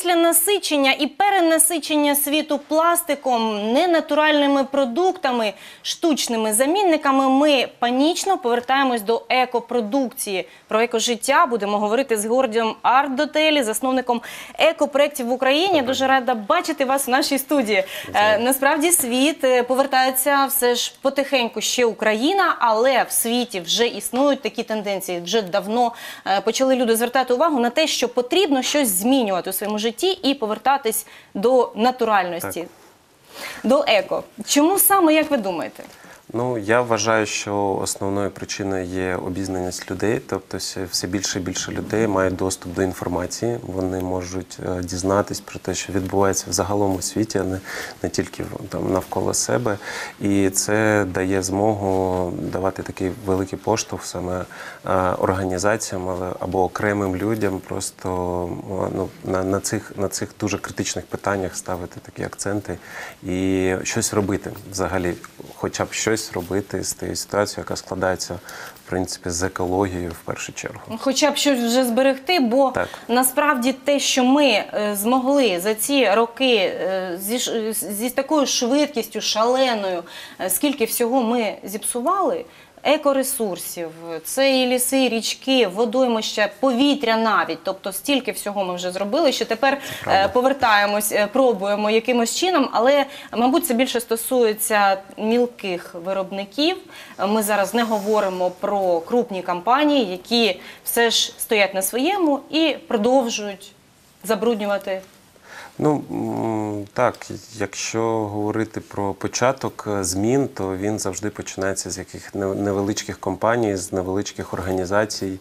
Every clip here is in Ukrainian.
після насичення і перенасичення світу пластиком, ненатуральними продуктами, штучними замінниками, ми панічно повертаємось до екопродукції. Про екожиття будемо говорити з Георгієм Ардотелі, засновником екопроєктів в Україні. Дуже рада бачити вас у нашій студії. Насправді світ повертається все ж потихеньку, ще Україна, але в світі вже існують такі тенденції. Вже давно почали люди звертати увагу на те, що потрібно щось змінювати у своєму житті і повертатись до натуральності, до еко. Чому саме, як ви думаєте? Ну, я вважаю, що основною причиною є обізнаність людей, тобто все більше і більше людей мають доступ до інформації, вони можуть дізнатись про те, що відбувається взагалом у світі, а не тільки там навколо себе. І це дає змогу давати такий великий поштовх саме організаціям або окремим людям просто ну, на цих дуже критичних питаннях ставити такі акценти і щось робити взагалі, хоча б щось робити з тією ситуацією, яка складається, в принципі, з екологією в першу чергу. Хоча б щось вже зберегти, бо насправді те, що ми змогли за ці роки зі такою швидкістю, шаленою, скільки всього ми зіпсували, екоресурсів, це і ліси, і річки, водоймища, повітря навіть. Тобто стільки всього ми вже зробили, що тепер повертаємось, пробуємо якимось чином, але, мабуть, це більше стосується мілких виробників. Ми зараз не говоримо про крупні компанії, які все ж стоять на своєму і продовжують забруднювати. Ну, так, якщо говорити про початок змін, то він завжди починається з яких невеличких компаній, з невеличких організацій,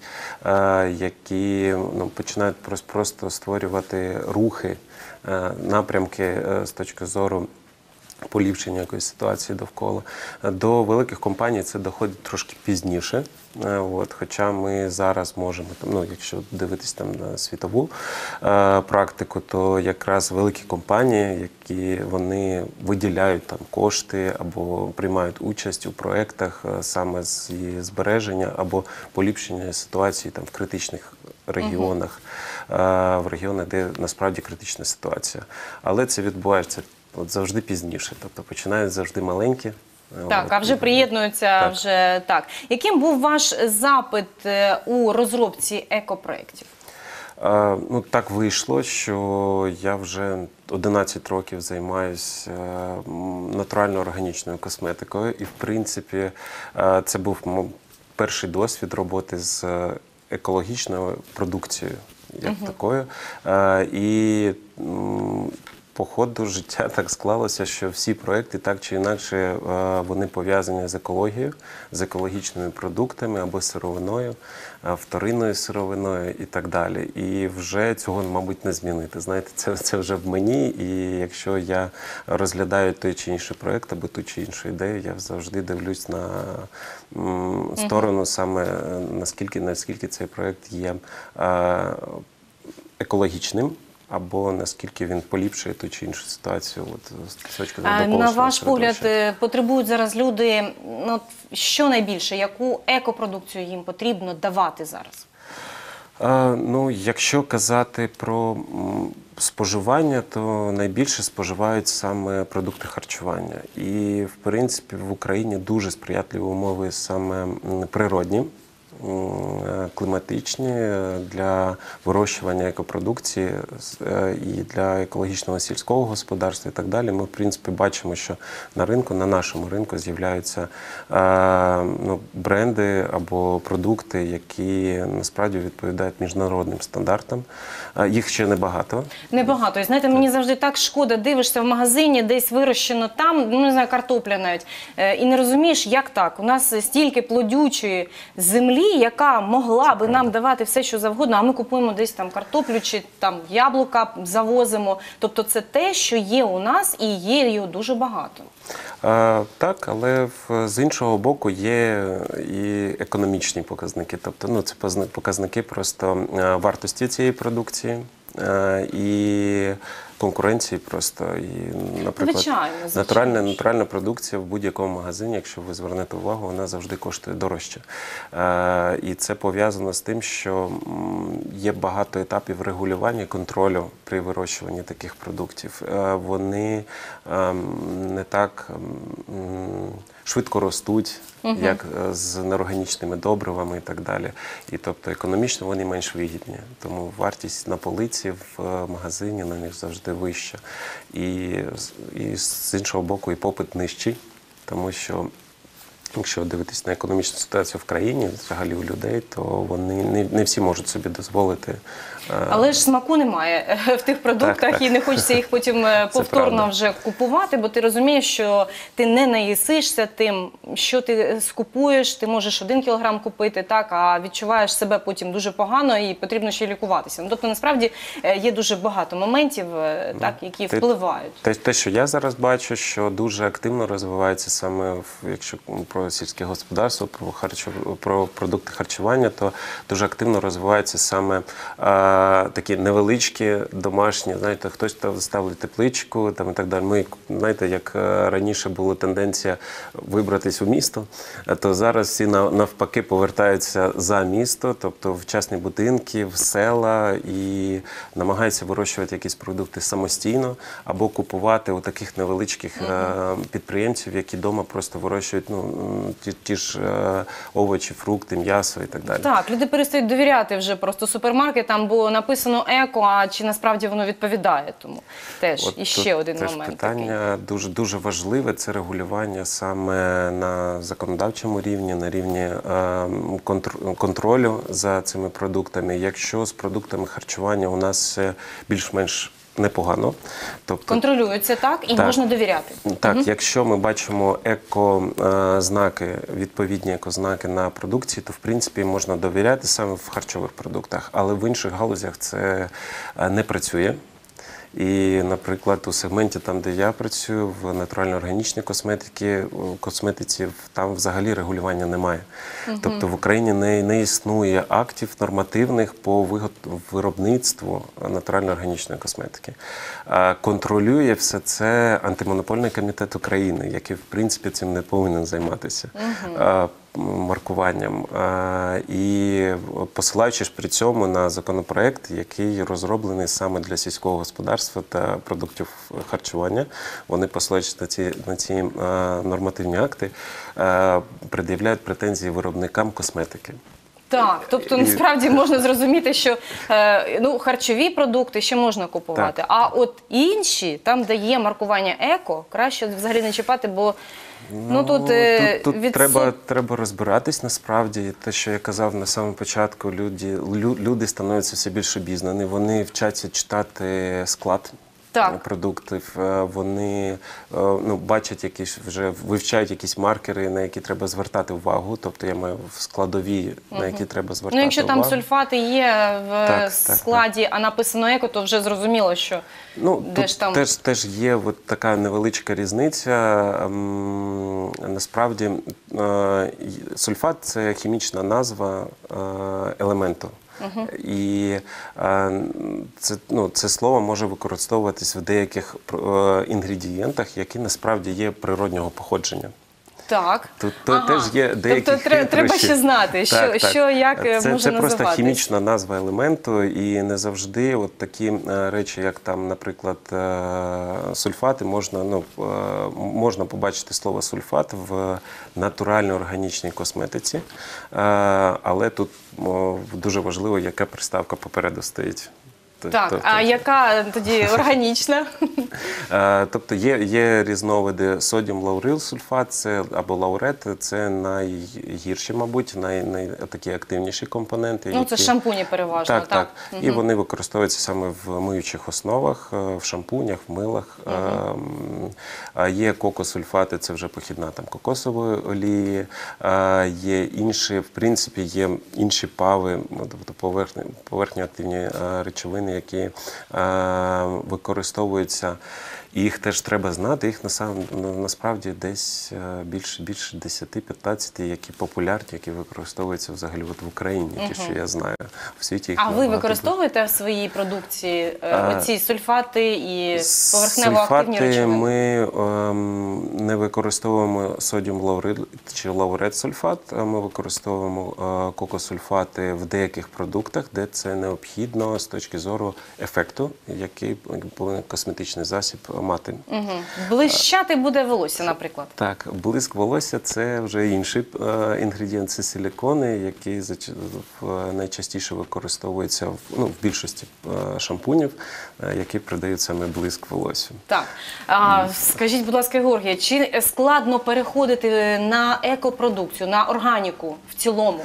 які починають просто створювати рухи, напрямки з точки зору поліпшення якоїсь ситуації довкола. До великих компаній це доходить трошки пізніше. Хоча ми зараз можемо, якщо дивитись там на світову практику, то якраз великі компанії, які вони виділяють там кошти або приймають участь у проєктах саме з збереження або поліпшення ситуації там в критичних регіонах, в регіонах, де насправді критична ситуація. Але це відбувається завжди пізніше, тобто починають завжди маленькі. Так, а вже приєднуються, вже так. Яким був ваш запит у розробці екопроєктів? Ну, так вийшло, що я вже 11 років займаюся натурально органічною косметикою. І, в принципі, це був перший досвід роботи з екологічною продукцією, як такою. І по ходу життя так склалося, що всі проекти так чи інакше вони пов'язані з екологією, з екологічними продуктами або сировиною, вторинною сировиною і так далі. І вже цього, мабуть, не змінити. Знаєте, це вже в мені, і якщо я розглядаю той чи інший проект або ту чи іншу ідею, я завжди дивлюсь на сторону саме, наскільки цей проект є екологічним, або наскільки він поліпшує ту чи іншу ситуацію з точки зору довколишнього середовища. На ваш погляд, потребують зараз люди, що найбільше, яку екопродукцію їм потрібно давати зараз? Ну, якщо казати про споживання, то найбільше споживають саме продукти харчування. І, в принципі, в Україні дуже сприятливі умови саме природні, кліматичні для вирощування екопродукції і для екологічного сільського господарства і так далі. Ми, в принципі, бачимо, що на нашому ринку з'являються бренди або продукти, які насправді відповідають міжнародним стандартам. Їх ще небагато. Небагато. І знаєте, мені завжди так шкода, дивишся в магазині, десь вирощено там, не знаю, картопля навіть, і не розумієш, як так. У нас стільки плодючої землі, яка могла би нам давати все, що завгодно, а ми купуємо десь там картоплю чи там яблука завозимо. Тобто це те, що є у нас, і є його дуже багато. Так, але з іншого боку є і економічні показники. Тобто, це показники просто вартості цієї продукції. І конкуренції просто. І, наприклад, Звичайно. натуральна продукція в будь-якому магазині, якщо ви звернете увагу, вона завжди коштує дорожче. І це пов'язано з тим, що є багато етапів регулювання, контролю при вирощуванні таких продуктів. Вони не так швидко ростуть, як з неорганічними добривами і так далі. І тобто економічно вони менш вигідні. Тому вартість на полиці в магазині на них завжди вища. І з іншого боку і попит нижчий, тому що якщо дивитись на економічну ситуацію в країні, взагалі у людей, то вони не всі можуть собі дозволити. Але ж смаку немає в тих продуктах, Так. і не хочеться їх потім повторно правда. вже купувати, бо ти розумієш, що ти не наїсишся тим, що ти скупуєш, ти можеш 1 кілограм купити, так, а відчуваєш себе потім дуже погано і потрібно ще лікуватися. Ну, тобто, насправді, є дуже багато моментів, так, які впливають. Те, що я зараз бачу, що дуже активно розвивається саме, якщо про сільське господарство, про продукти харчування, то дуже активно розвиваються саме такі невеличкі, домашні, знаєте, хтось там ставить тепличку там, і так далі. Ми, знаєте, як раніше була тенденція вибратись у місто, то зараз всі навпаки повертаються за місто, тобто в частні будинки, в села і намагаються вирощувати якісь продукти самостійно або купувати у таких невеличких підприємців, які вдома просто вирощують ті ж овочі, фрукти, м'ясо і так далі. Так, люди перестають довіряти вже просто супермаркетам, бо написано еко, а чи насправді воно відповідає. Тому теж іще один момент. Питання дуже важливе – це регулювання саме на законодавчому рівні, на рівні контролю за цими продуктами. Якщо з продуктами харчування у нас все більш-менш непогано. Тобто, контролюється так і можна довіряти. Так, якщо ми бачимо екознаки, відповідні екознаки на продукції, то в принципі можна довіряти саме в харчових продуктах, але в інших галузях це не працює. І, наприклад, у сегменті, там, де я працюю, в натурально-органічній косметиці, там взагалі регулювання немає. Тобто в Україні не існує актів нормативних по виробництву натурально-органічної косметики. Контролює все це Антимонопольний комітет України, який, в принципі, цим не повинен займатися. Маркуванням і посилаючись при цьому на законопроект, який розроблений саме для сільського господарства та продуктів харчування. Вони, посилаючись на ці нормативні акти, пред'являють претензії виробникам косметики. Так, тобто насправді можна зрозуміти, що харчові продукти ще можна купувати, Так. а от інші, там, де є маркування еко, краще взагалі не чіпати, бо тут треба розбиратись насправді. Те, що я казав на самому початку, люди становляться все більш обізнані, вони вчаться читати склад продуктів, вони бачать вже вивчають якісь маркери, на які треба звертати увагу, тобто я маю в складові, на які треба звертати увагу. Якщо там сульфати є в складі, а написано еко, то вже зрозуміло, що теж є от така невеличка різниця. Насправді сульфат – це хімічна назва елементу. І це слово може використовуватись в деяких інгредієнтах, які насправді є природнього походження. Так. Тут теж є деякі тобто треба ще знати, що як може називатись. Це просто хімічна назва елементу, і не завжди от такі речі, як там, наприклад, сульфати, можна побачити слово сульфат в натуральній органічній косметиці, але тут дуже важливо, яка приставка попереду стоїть. Так, а яка тоді органічна? Тобто є різновиди содіум лаурил сульфат або лаурет, це найгірші, мабуть, такі активніші компоненти. Це шампуні переважно, так. І вони використовуються саме в миючих основах, в шампунях, в милах. Є кокосульфати, це вже похідна кокосової олії, є інші, в принципі, є інші пави, тобто поверхньоактивні речовини, які використовуються І їх теж треба знати. Їх насправді десь більше 10-15, які популярні, які використовуються взагалі от в Україні, ті, що я знаю. В світі їх А ви набагато використовуєте в своїй продукції оці сульфати і поверхнево-активні Сульфати речовини? ми не використовуємо содіум лаурет чи лаурет сульфат, ми використовуємо кокосульфати в деяких продуктах, де це необхідно з точки зору ефекту, який повинен косметичний засіб мати. Блищати буде волосся, наприклад. Так, блиск волосся – це вже інший інгредієнт, це силікони, які найчастіше використовуються в більшості шампунів, які придають саме блиск волосся. Так. Скажіть, будь ласка, Георгія, чи складно переходити на екопродукцію, на органіку в цілому?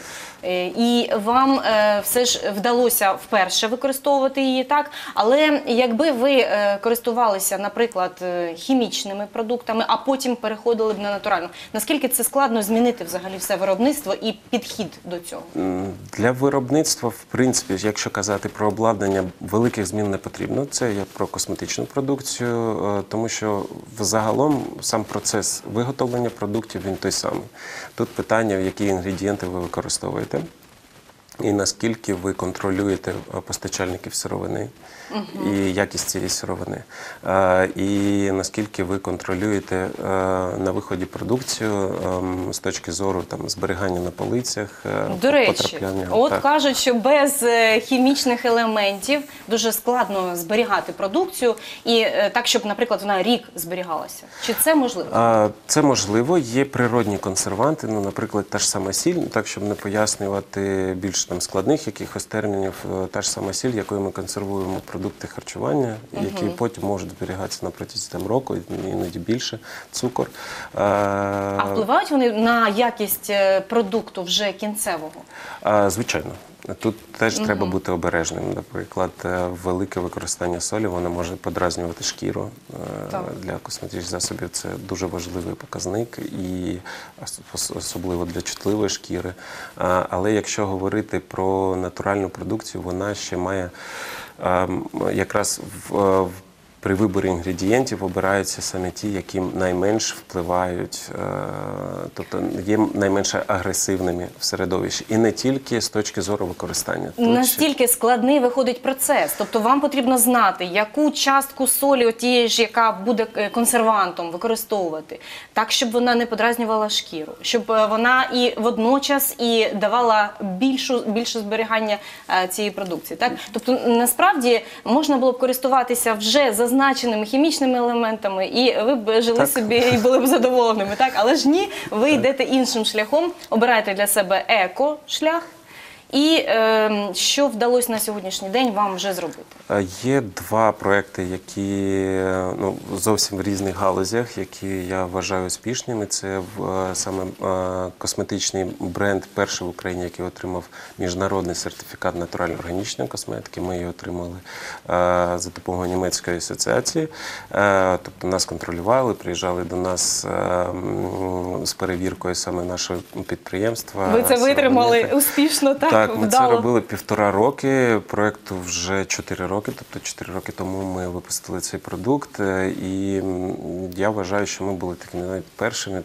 І вам все ж вдалося вперше використовувати її, так? Але якби ви користувалися, наприклад, хімічними продуктами, а потім переходили б на натуральну, наскільки це складно змінити взагалі все виробництво і підхід до цього? Для виробництва, в принципі, якщо казати про обладнання, великих змін не потрібно. Це я про косметичну продукцію, тому що загалом сам процес виготовлення продуктів, він той самий. Тут питання, які інгредієнти ви використовуєте. І наскільки ви контролюєте постачальників сировини і якість цієї сировини. І наскільки ви контролюєте на виході продукцію з точки зору зберігання на полицях, До речі, потрапляння. от кажуть, що без хімічних елементів дуже складно зберігати продукцію і так, щоб, наприклад, вона рік зберігалася. Чи це можливо? Це можливо. Є природні консерванти, наприклад, та ж сама сіль, так, щоб не пояснювати більш складних якихось термінів, та ж сама сіль, якою ми консервуємо продукти харчування, які потім можуть зберігатися на протязі року, іноді більше, цукор. А впливають вони на якість продукту вже кінцевого? Звичайно. Тут теж треба бути обережним. Наприклад, велике використання солі, воно може подразнювати шкіру. Для косметичних засобів це дуже важливий показник, і особливо для чутливої шкіри. Але якщо говорити про натуральну продукцію, вона ще має якраз при виборі інгредієнтів обираються саме ті, які найменш впливають, тобто є найменш агресивними в середовищі. І не тільки з точки зору використання. Настільки складний виходить процес. Тобто вам потрібно знати, яку частку солі, тієї ж, яка буде консервантом, використовувати, так, щоб вона не подразнювала шкіру, щоб вона і водночас і давала більше зберігання цієї продукції. Так? Тобто, насправді, можна було б користуватися вже зазначеними хімічними елементами, і ви б жили собі і були б задоволеними. Так? Але ж ні, ви йдете іншим шляхом, обираєте для себе еко-шлях. І що вдалося на сьогоднішній день вам вже зробити? Є два проекти, які зовсім в різних галузях, які я вважаю успішними. Це саме косметичний бренд, перший в Україні, який отримав міжнародний сертифікат натурально-органічної косметики. Ми її отримали за допомогою німецької асоціації. Тобто нас контролювали, приїжджали до нас з перевіркою саме нашого підприємства. Ви це витримали успішно, так? Так, ми це робили 1,5 роки, проєкту вже 4 роки, тобто 4 роки тому ми випустили цей продукт, і я вважаю, що ми були такими першими,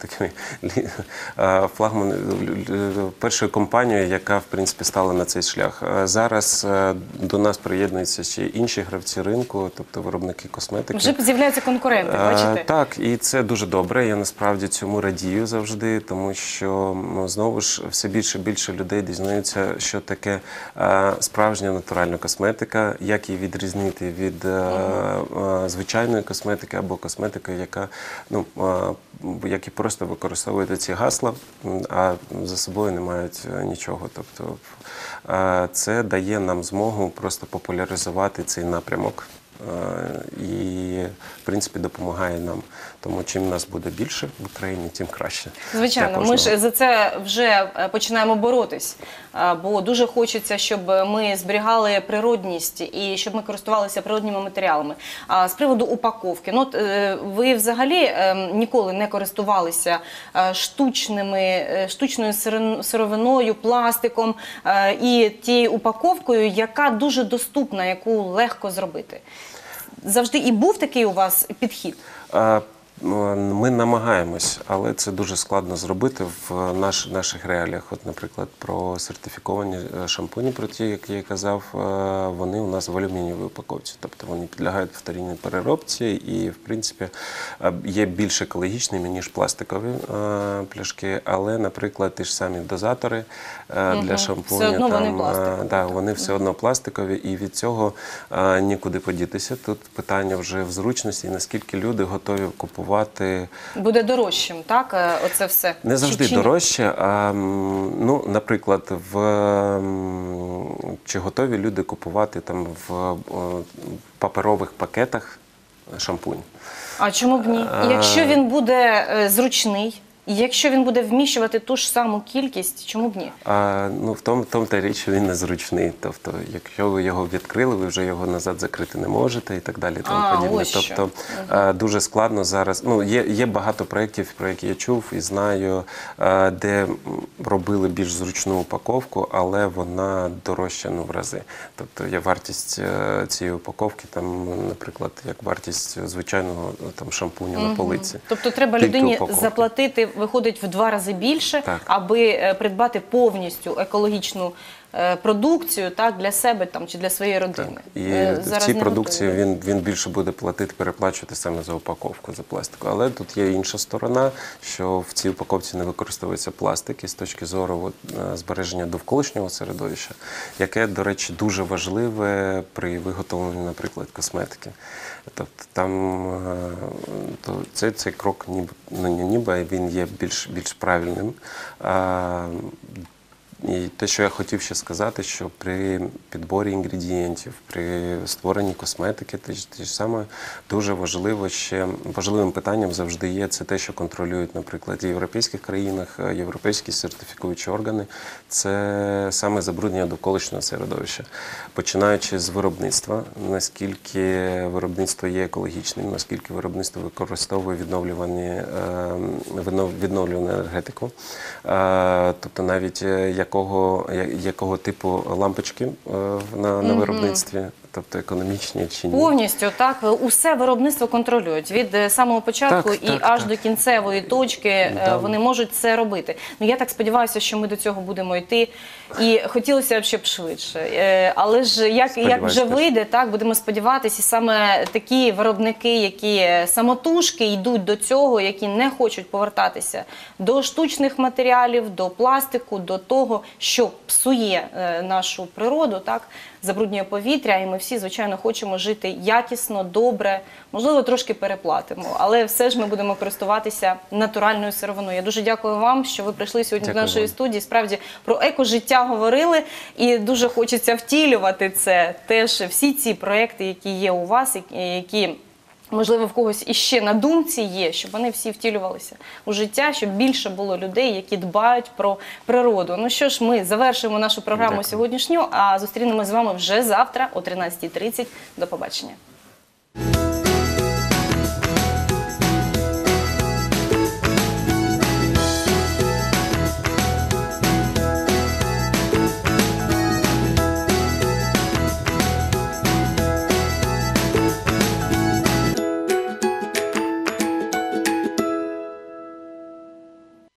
першою компанією, яка, в принципі, стала на цей шлях. Зараз до нас приєднуються ще інші гравці ринку, тобто виробники косметики. Вже з'являються конкуренти, бачите? Так, і це дуже добре, я насправді цьому радію завжди, тому що, знову ж, все більше і більше людей дізнаються, що таке справжня натуральна косметика, як її відрізнити від звичайної косметики або косметики, яка, які просто використовують ці гасла, а за собою не мають нічого. Тобто це дає нам змогу просто популяризувати цей напрямок. І, в принципі, допомагає нам. Тому чим нас буде більше в Україні, тим краще. Звичайно, ми ж за це вже починаємо боротись, бо дуже хочеться, щоб ми зберігали природність і щоб ми користувалися природніми матеріалами. А з приводу упаковки, ви взагалі ніколи не користувалися штучною сировиною, пластиком і тією упаковкою, яка дуже доступна, яку легко зробити? завжди і був такий у вас підхід? Ми намагаємось, але це дуже складно зробити в наших реаліях. От, наприклад, про сертифіковані шампуні, про ті, які я казав, вони у нас в алюмінієвій упаковці. Тобто вони підлягають повторній переробці і, в принципі, є більш екологічними, ніж пластикові пляшки. Але, наприклад, ті ж самі дозатори для шампуню, все одно вони пластикові. Да, вони все одно пластикові, і від цього нікуди подітися. Тут питання вже в зручності, наскільки люди готові купувати. Буде дорожчим, так? Оце все? Не завжди Чи ні? дорожче, а, ну, наприклад, чи готові люди купувати там в паперових пакетах шампунь? А чому б ні? Якщо він буде зручний, і якщо він буде вміщувати ту ж саму кількість, чому б ні? Ну, в тому та річ, що він незручний. Тобто, якщо ви його відкрили, ви вже його назад закрити не можете і так далі. Тому подібне. Ось що. Тобто, дуже складно зараз. Ну, є багато проєктів, про які я чув і знаю, де робили більш зручну упаковку, але вона дорожча, ну, в рази. Тобто, є вартість цієї упаковки, там, наприклад, як вартість звичайного там шампуню на полиці. Тобто треба Тільки людині упаковки. заплатити, виходить, в 2 рази більше, Так. аби придбати повністю екологічну продукцію, так, для себе там, чи для своєї родини. І Зараз в цій не продукції готові. він більше буде платити, переплачувати саме за упаковку, за пластику. Але тут є інша сторона, що в цій упаковці не використовується пластик і з точки зору збереження довколишнього середовища, яке, до речі, дуже важливе при виготовленні, наприклад, косметики. Тобто там цей крок ніби він є більш правильним. І те, що я хотів ще сказати, що при підборі інгредієнтів, при створенні косметики, те ж саме дуже важливо важливим питанням завжди є це те, що контролюють, наприклад, в європейських країнах, європейські сертифікуючі органи, це саме забруднення довколишнього середовища. Починаючи з виробництва, наскільки виробництво є екологічним, наскільки виробництво використовує відновлювану енергетику, тобто навіть якого типу лампочки на виробництві, тобто економічні чи ні. Повністю, так, усе виробництво контролюють. Від самого початку аж до кінцевої точки вони можуть це робити. Ну, я так сподіваюся, що ми до цього будемо йти. І хотілося б, щоб швидше. Але ж як вже вийде, так, будемо сподіватися, і саме такі виробники, які самотужки йдуть до цього, які не хочуть повертатися до штучних матеріалів, до пластику, до того, що псує нашу природу, так, забруднює повітря, і ми всі, звичайно, хочемо жити якісно, добре, можливо, трошки переплатимо, але все ж ми будемо користуватися натуральною сировиною. Я дуже дякую вам, що ви прийшли сьогодні до нашої студії. Справді, про екожиття говорили, і дуже хочеться втілювати це. Теж всі ці проекти, які є у вас, які, можливо, в когось іще на думці є, щоб вони всі втілювалися у життя, щоб більше було людей, які дбають про природу. Ну що ж, ми завершуємо нашу програму сьогоднішню, а зустрінемося з вами вже завтра о 13:30. До побачення.